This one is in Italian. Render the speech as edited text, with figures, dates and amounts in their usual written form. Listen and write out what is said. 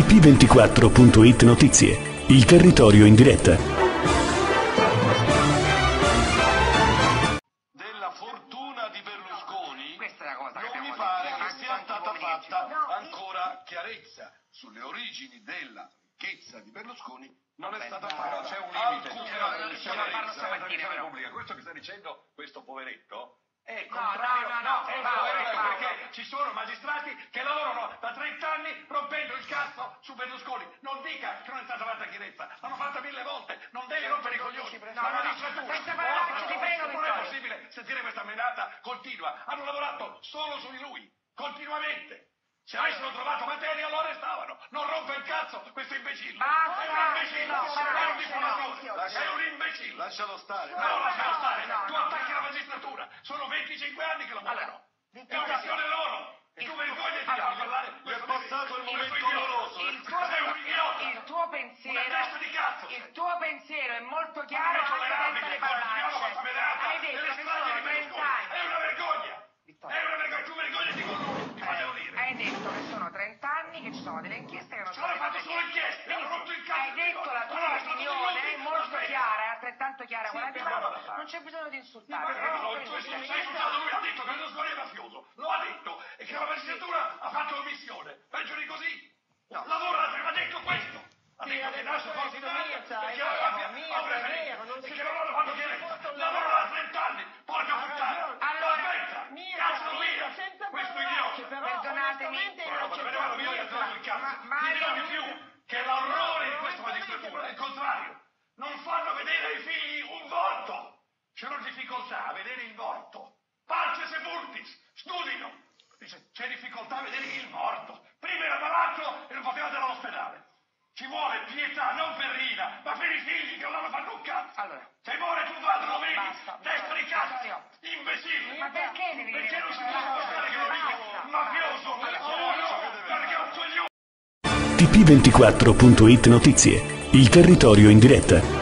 TP24.it Notizie, il territorio in diretta. Della fortuna di Berlusconi Questa è la cosa non che mi abbiamo pare detto. che sia stata fatta No, ancora chiarezza sulle origini della ricchezza di Berlusconi. Non è stata fatta. C'è un limite. C'è una parlo stamattina, però. Repubblica. Questo che sta dicendo questo poveretto è No, contrario. no, è Paolo, poveretto Paolo. perché ci sono magistrati che lavorano da 30 anni rompendo il cazzo su Berlusconi. Non dica che non è stata fatta chiarezza, l'hanno fatta 1000 volte, non devi rompere i coglioni. La magistratura, senza parolacce, ti prego, non è Vittorio. possibile sentire questa menata continua. Hanno lavorato solo su di lui, continuamente. Se avessero trovato materia lo arrestavano. Non rompe il cazzo questo imbecille. Basta, È un imbecille, no, è un no, diffamatore, è un imbecille. Lascialo stare. No, lascialo stare. no, Tu no. attacchi la magistratura. Sono 25 anni che lavorano. È Vittorio. una questione loro. E tu vergognati di far parlare. È passato il momento idiota. doloroso. Sei un idiota. Il tuo pensiero, Una testa di cazzo. il tuo pensiero è molto chiaro Non è anche senza tollerabile. le Continuiamo parolacce. questa menata Hai detto delle che strade sono di 30 Berlusconi. anni. È una vergogna. Vittorio. È una vergogna. Tu vergognati con lui. Ti facevo dire. Hai detto che sono 30 anni, che ci sono delle inchieste che non Ci hanno sono fatto solo inchieste. Hanno Benissimo. rotto il cazzo. Hai detto la tua Allora, sono opinione, tutti è molto aspetta. chiara, è altrettanto chiara Sì, quella di che Paolo. roba da fare? Non c'è bisogno di insultare. Ma tu sei insultato, lui ha detto che Berlusconi è mafioso, lo ha detto, e che la magistratura ha fatto omissione. Peggio di così? No. Lavora, ha detto questo. Ha detto che nasce Forza Italia perché la mafia ha preferito e che non hanno fatto chiarezza. Lavora da 30 anni, porca puttana. Allora, Aspetta, cazzo via, questo idiota. Perdonatemi. Guarda, me ne vado via e trovo il cazzo. Ma Mi dirò io- di più che l'orrore di questa magistratura è il contrario. Non fanno vedere ai figli un volto. C'è una difficoltà a vedere il morto. Parce sepultis, studino. Dice, c'è difficoltà a vedere il morto. Prima era malato e non poteva andare all'ospedale. Ci vuole pietà, non per Rina, ma per i figli che non hanno fatto un cazzo. Allora. Se muore tuo padre, lo vedi? Basta, Testa di cazzo, Vittorio. imbecille. Ma perché devi dire Perché non si queste può cose? stare che lo dico? Basta. Mafioso, perché è un coglione. TP24.it Notizie, il territorio in diretta.